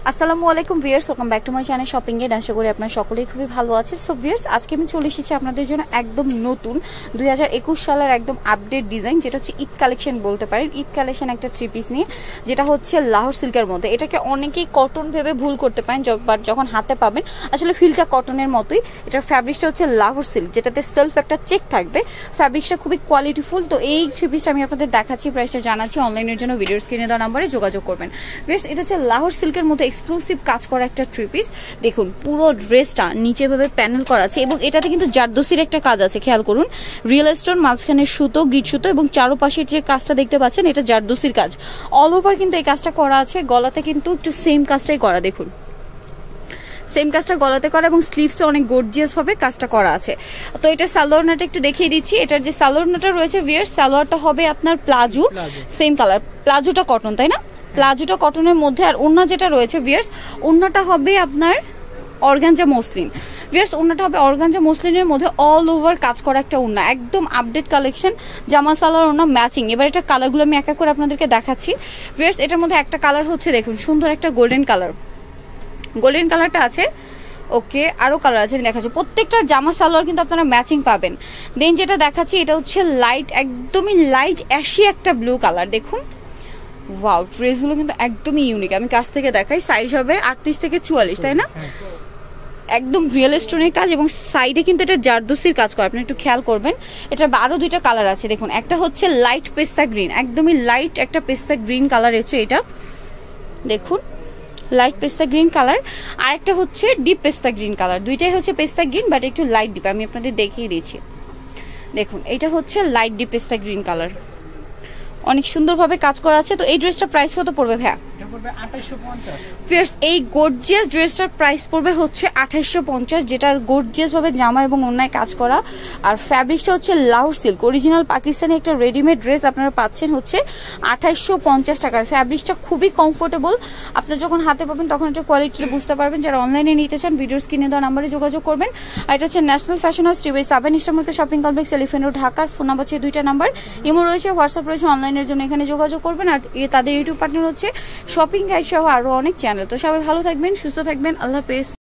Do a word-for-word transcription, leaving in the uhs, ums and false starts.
আসসালামু আলাইকুম viewers, welcome back to my channel shopping এ। আশা করি আপনারা সকলেই খুবই ভালো আছেন। সো ভিউয়ার্স, আজকে আমি চলে এসেছি আপনাদের জন্য একদম নতুন দুই হাজার একুশ সালের একদম আপডেট ডিজাইন, যেটা হচ্ছে ঈদ কালেকশন বলতে পারেন। ঈদ কালেকশন একটা থ্রি পিস নিয়ে, যেটা হচ্ছে লাহোর সিল্কের মধ্যে। এটাকে অনেকেই কটন ভেবে ভুল করতে পারেন, বাট যখন হাতে পাবেন আসলে ফিলটা কটনের মতোই। এটার ফ্যাব্রিক্সটা হচ্ছে লাহোর সিল্ক, যেটাতে সেলফ একটা চেক থাকবে। ফ্যাব্রিক্সটা খুবই কোয়ালিটিফুল। তো এই থ্রি পিসটা আমি আপনাদের দেখাচ্ছি, প্রাইসটা জানাচ্ছি। অনলাইনের জন্য ভিডিওর স্ক্রিনে দেওয়া নাম্বারে যোগাযোগ করবেন। ভিউয়ার্স, এটা হচ্ছে লাহোর সিল্কের মধ্যে এক্সক্লুসিভ কাজ করা একটা থ্রি পিস। দেখুন পুরো ড্রেসটা নিচে ভাবে প্যানেল করা আছে, এবং এটাতে কিন্তু জারদোসির একটা কাজ আছে, খেয়াল করুন। রিয়েল স্টোন, মাঝখানে সুতো, গিট সুতো, এবং চারোপাশের যে কাজটা দেখতে পাচ্ছেন এটা জারদোসির কাজ। অল ওভার কিন্তু এই কাজটা করা আছে। গলাতে কিন্তু একটু সেম কাজটাই করা, দেখুন সেম কাজটা গলাতে করা, এবং স্লিভসে অনেক গর্জিয়াস ভাবে কাজটা করা আছে। তো এটার সালোয়ারটা একটু দেখিয়ে দিচ্ছি। এটার যে সালোয়ারটা রয়েছে ভিউয়ার্স, সালোয়ারটা হবে আপনার প্লাজো, সেম কালার। প্লাজোটা কটন, তাই না? প্লাজোটা কটনের মধ্যে। আর ওড়না যেটা রয়েছে ভিউয়ার্স, ওড়নাটা হবে আপনার অর্গানজা মসলিন। ভিউয়ার্স, ওড়নাটা হবে অর্গানজা মসলিনের মধ্যে অল ওভার কাজ করা একটা ওড়না, একদম আপডেট কালেকশন। জামা সালোয়ার ওড়না ম্যাচিং। এবার এটা কালারগুলো আমি এক এক করে আপনাদেরকে দেখাচ্ছি। ভিউয়ার্স, এটার মধ্যে একটা কালার হচ্ছে, দেখুন সুন্দর একটা গোল্ডেন কালার, গোল্ডেন কালারটা আছে। ওকে, আরো কালার আছে, আমি দেখাচ্ছি। প্রত্যেকটা জামা সালোয়ার কিন্তু আপনারা ম্যাচিং পাবেন। দেন যেটা দেখাচ্ছি, এটা হচ্ছে লাইট, একদমই লাইট অ্যাশি একটা ব্লু কালার। দেখুন ওয়াও, ড্রেসগুলো কিন্তু একদমই ইউনিক। আমি কাছ থেকে দেখাই। সাইজ হবে আটত্রিশ থেকে চুয়াল্লিশ, তাই না? একদম রিয়েল স্টোনের কাজ, এবং সাইডে কিন্তু এটা জারদোসির কাজ করে, আপনি একটু খেয়াল করবেন। এটা আরো দুইটা কালার আছে, দেখুন। একটা হচ্ছে লাইট পেস্তা গ্রিন, একদমই লাইট একটা পেস্তা গ্রিন কালার হচ্ছে এটা, দেখুন লাইট পেস্তা গ্রিন কালার। আর একটা হচ্ছে ডিপ পেস্তা গ্রিন কালার। দুইটাই হচ্ছে পেস্তা গ্রিন, বাট একটু লাইট ডিপ। আমি আপনাদের দেখিয়ে দিয়েছি, দেখুন এটা হচ্ছে লাইট ডিপ পেস্তা গ্রিন কালার, অনেক সুন্দরভাবে কাজ করা আছে। তো এই ড্রেসটার প্রাইস কত পড়বে ভাইয়া? এই গর্জিয়াস ড্রেসটার প্রাইস পড়বে হচ্ছে আঠাইশশো পঞ্চাশ, যেটার গর্জিয়াস ভাবে জামা এবং অন্যায় কাজ করা। আর ফ্যাব্রিক্সটা হচ্ছে লাহোর সিল্ক, অরিজিনাল পাকিস্তানি একটা রেডিমেড ড্রেস আপনারা পাচ্ছেন হচ্ছে আঠাইশশো পঞ্চাশ টাকায়। ফ্যাব্রিক্সটা খুবই কমফোর্টেবল। আপনি যখন হাতে পাবেন তখন একটা কোয়ালিটিটা বুঝতে পারবেন। যারা অনলাইনে নিতে চান ভিডিওর স্ক্রিনে দেওয়া নাম্বারে যোগাযোগ করবেন। আর এটা হচ্ছে National Fashion House, TV seven ইস্টামার্কেট শপিং কমপ্লেক্স, এলিফ্যান্ট রোড, ঢাকার। ফোন নাম্বার হচ্ছে দুইটা নাম্বার, ইমো রয়েছে, হোয়াটসঅ্যাপ রয়েছে। অনলাইনের জন্য এখানে যোগাযোগ করবেন। আর তাদের ইউটিউব পার্টনার হচ্ছে শপিং গাইড সহ আরো অনেক চ্যানেল। তো সবাই ভালো থাকবেন, সুস্থ থাকবেন, আল্লাহ হাফেজ।